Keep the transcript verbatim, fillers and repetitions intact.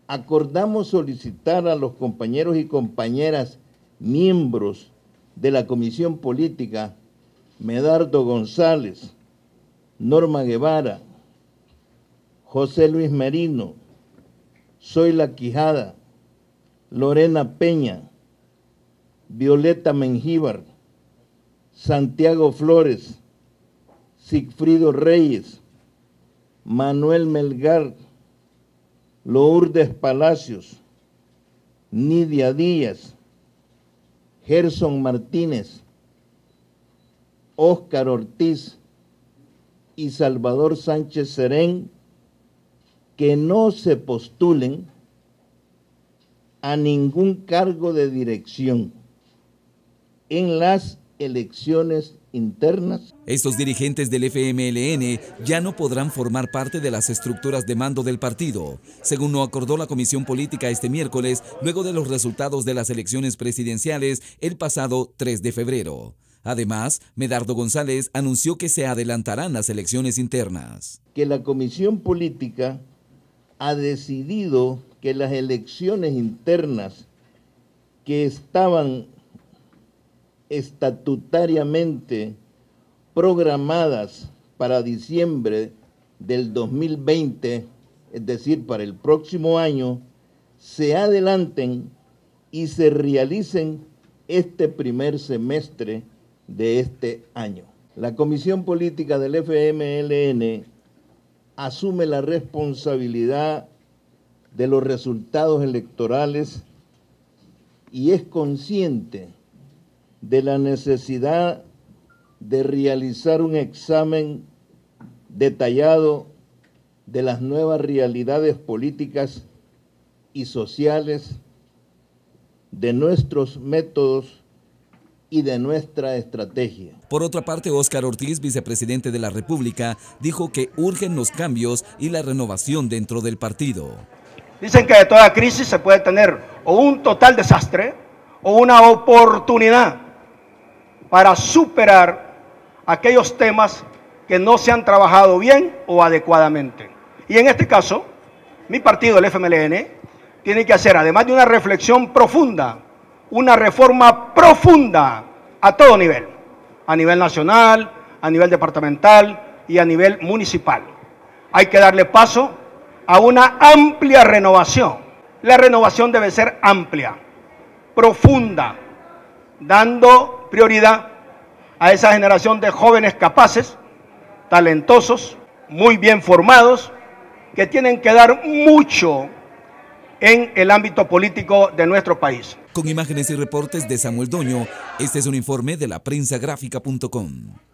acordamos solicitar a los compañeros y compañeras miembros de la Comisión Política, Medardo González, Norma Guevara, José Luis Merino, Zoila Quijada, Lorena Peña, Violeta Mengíbar, Santiago Flores, Sigfrido Reyes, Manuel Melgar, Lourdes Palacios, Nidia Díaz, Gerson Martínez, Óscar Ortiz y Salvador Sánchez Serén, que no se postulen a ningún cargo de dirección en las elecciones internas. Estos dirigentes del F M L N ya no podrán formar parte de las estructuras de mando del partido, según lo acordó la Comisión Política este miércoles, luego de los resultados de las elecciones presidenciales el pasado tres de febrero. Además, Medardo González anunció que se adelantarán las elecciones internas. Que la Comisión Política ha decidido que las elecciones internas que estaban estatutariamente programadas para diciembre del dos mil veinte, es decir, para el próximo año, se adelanten y se realicen este primer semestre de este año. La Comisión Política del F M L N asume la responsabilidad de los resultados electorales y es consciente de la necesidad de realizar un examen detallado de las nuevas realidades políticas y sociales, de nuestros métodos y de nuestra estrategia. Por otra parte, Óscar Ortiz, vicepresidente de la República, dijo que urgen los cambios y la renovación dentro del partido. Dicen que de toda crisis se puede tener o un total desastre o una oportunidad para superar aquellos temas que no se han trabajado bien o adecuadamente. Y en este caso, mi partido, el F M L N, tiene que hacer, además de una reflexión profunda, una reforma profunda a todo nivel, a nivel nacional, a nivel departamental y a nivel municipal. Hay que darle paso a una amplia renovación. La renovación debe ser amplia, profunda, dando prioridad a esa generación de jóvenes capaces, talentosos, muy bien formados, que tienen que dar mucho en el ámbito político de nuestro país. Con imágenes y reportes de Samuel Doño, este es un informe de la prensa gráfica punto com.